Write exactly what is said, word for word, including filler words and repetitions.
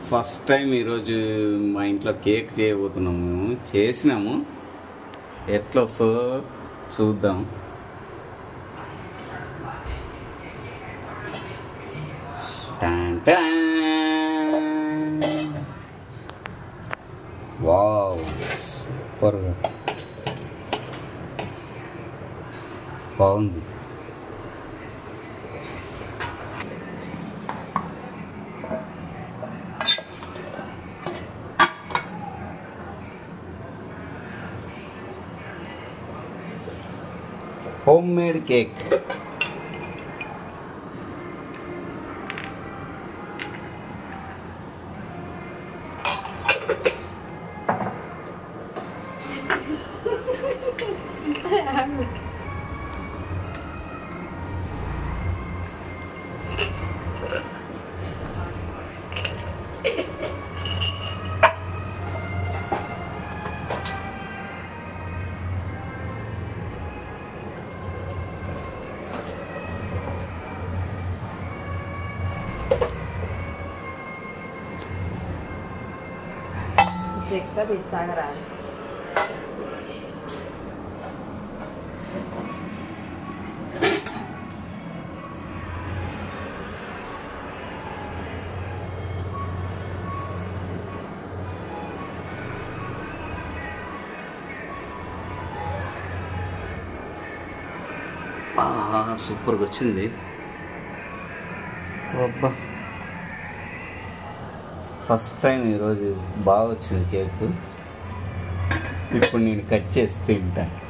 First time ఈరోజు మా ఇంట్లో కేక్ చేయబోతున్నాము. చేసినాము, ఎట్లా వస్తుందో చూద్దాం. వావ్, సూపర్గా బాగుంది. Home made cake. చెక్క తీస్తాగరా సూపర్గా వచ్చింది. అబ్బా, ఫస్ట్ టైం ఈరోజు బాగా వచ్చింది కేక్. ఇప్పుడు నేను కట్ చేసి తింటా.